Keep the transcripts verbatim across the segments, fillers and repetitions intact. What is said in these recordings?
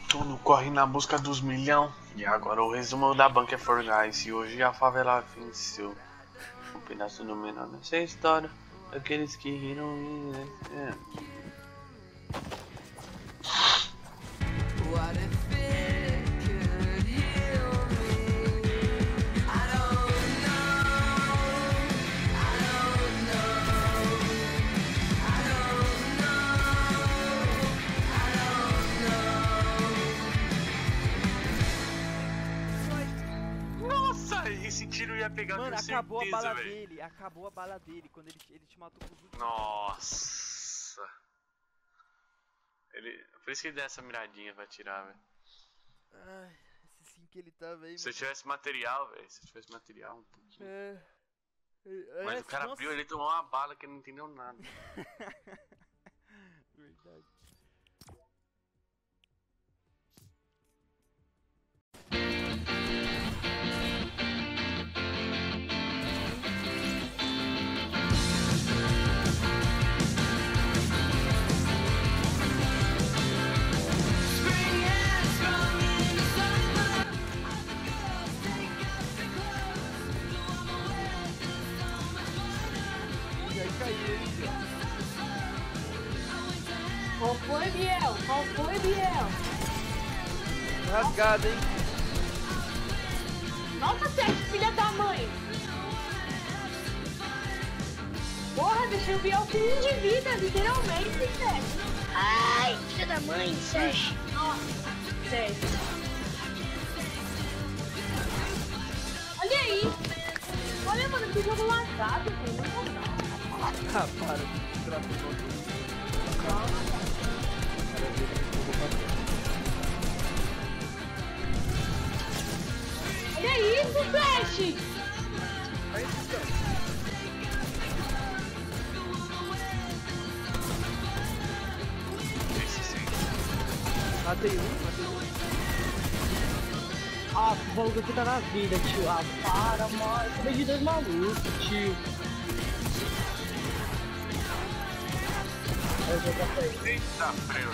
tudo, corre na busca dos milhão. E agora o resumo da banca é For Guys. E hoje a favela venceu. Um pedaço do menor nessa história. Aqueles que riram e... É. Esse tiro ia pegar. Mano, com acabou certeza, a bala véio. dele, acabou a bala dele quando ele, ele te matou com os últimos. Nossa. Ele... Por isso que ele dá essa miradinha pra tirar, velho. Ai, esse sim que ele tá, velho. Se eu tivesse material, velho. Se eu tivesse material um pouquinho. É. É, Mas é, o cara nossa. abriu, ele tomou uma bala que ele não entendeu nada. Verdade. Qual foi, Biel? Qual foi, Biel? Rasgado, hein? Nossa, Sete, filha da mãe! Porra, deixei o Biel com um de vida, literalmente, Sete. Ai, filha da mãe, Sete. Nossa, Sete. Olha aí. Olha, mano, que jogo largado, velho. Ah, para. Travou. Olha isso, Flash! Matei um, matei um. Ah, o maluco aqui tá na vida, tio. Ah, para, mano. Eu acabei de dois malucos, tio. Eita, freio.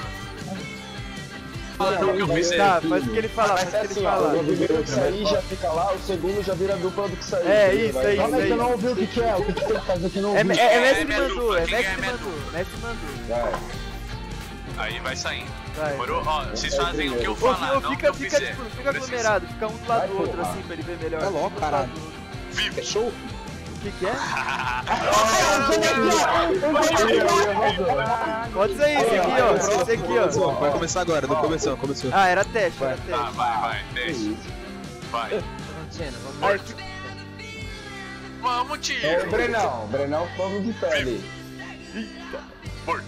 Tá, faz o que ele fala, faz o que ele assim, fala. ó, o primeiro que sair já fica lá, o segundo já vira dupla do que saiu. É, isso aí, Calma isso aí. que eu não ouvi o que que é, o que que tem que fazer que eu não É, ouvi. é, é Messi É que minha mandou, dupla, é quem Messi é que minha mandou, dupla? Messi mandou. Vai. Aí vai saindo. Vai. Demorou? Ó, vocês É, fazem o que eu Ô, falar, ô, não o que fica, eu fica, fizer. tipo, Não fica precisa. aglomerado, fica um do lado Vai, do outro, porra. assim, pra ele ver melhor. Tá louco, Um do caralho. lado do outro. Vivo. Fechou? O que que é? Pode ser isso aqui, ó. Esse aqui, ó. Vai começar agora, não começou, começou. Ah, era teste, era Tá, teste. vai, vai, desce. Vai. Aí, Vamos, É o tio. Brenão, o Brenão vamos de pé ali. Morto.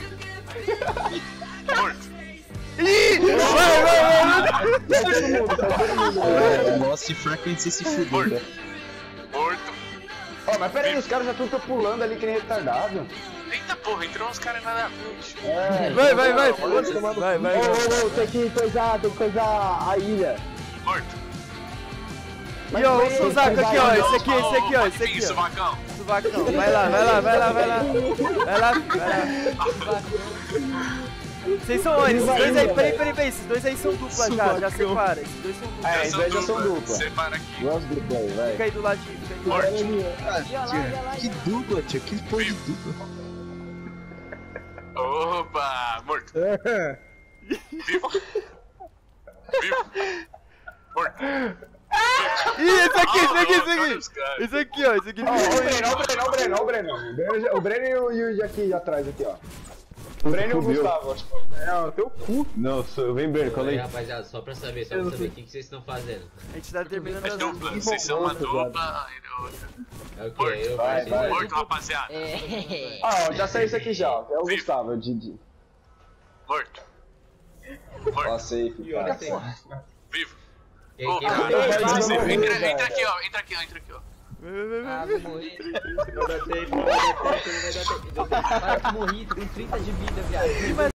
Morto. Ih! Vai, vai, vai! Sai todo mundo, sai todo mundo. É, Lost Frequency se fudeu. Morto. Ó, mas pera aí, os caras já estão pulando ali que nem retardado. Eita porra, entrou uns caras nada a ver. É. Vai, vai, vai! Foda-se, mano. Vai, vai, Ô, vai. ô, ô, tem que coisar, tem que coisar a ilha. Morto. E ó, o Suzaco aqui, ó. Esse aqui, esse aqui, ó. Pode Esse vir, aqui, ó. Suvacão. Suvacão. Vai lá, vai lá, vai lá, vai lá. Vai lá, vai lá. Vocês são onde? Esses dois aí, peraí, peraí, peraí. Esses dois aí são dupla já, já separa. Esses dois são dupla. É, esses dois já são dupla. Separa aqui. Duas duplas aí, vai. Fica aí do ladinho, fica aí do ladinho. Morte. Que dupla, tio, que porra de dupla. Opa, morto. Vivo. Vivo. Morto. Ih, esse aqui, esse aqui, Ah, esse olha os aqui. caras. Esse aqui, ó. Esse aqui Ó, o ficou Breno, o Breno, o Breno, o Breno. O Breno, o Breno e o Yuji aqui atrás, aqui, ó. O Breno e o Gustavo, acho que. É, o teu cu. Não, sou eu, vem Breno, Aí, falei. rapaziada, só pra saber, só pra saber o que, que vocês estão fazendo. A gente tá terminando É as dupla, vocês são uma dupla. e outra. Ok, eu Vai, vou vai. Morto, rapaziada. Ah, ó, já saiu isso aqui já, ó. É o Gustavo, é o Didi. Morto. Ó, Morto. safe, cara. Vivo. Quem, Ô, quem ah, vai? vai, entra, vai, entra, vai, entra, vai, entra vai. aqui, ó. Entra aqui, ó. Entra aqui, ó. Ah, vou morrer. Não vai dar tempo, não vai dar tempo, não vai dar tempo. Para que morri, tô com trinta de vida, viado.